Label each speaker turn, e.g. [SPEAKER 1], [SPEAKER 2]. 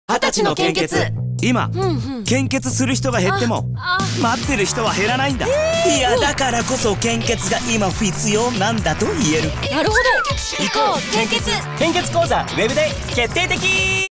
[SPEAKER 1] 20歳の献血。
[SPEAKER 2] 今、献血する人が減っても待ってる人は減らないんだ。
[SPEAKER 3] いや、だからこそ献血が今必要なんだと言える。
[SPEAKER 1] なるほど。行こう献血。
[SPEAKER 4] 献血講座ウェブで決定的。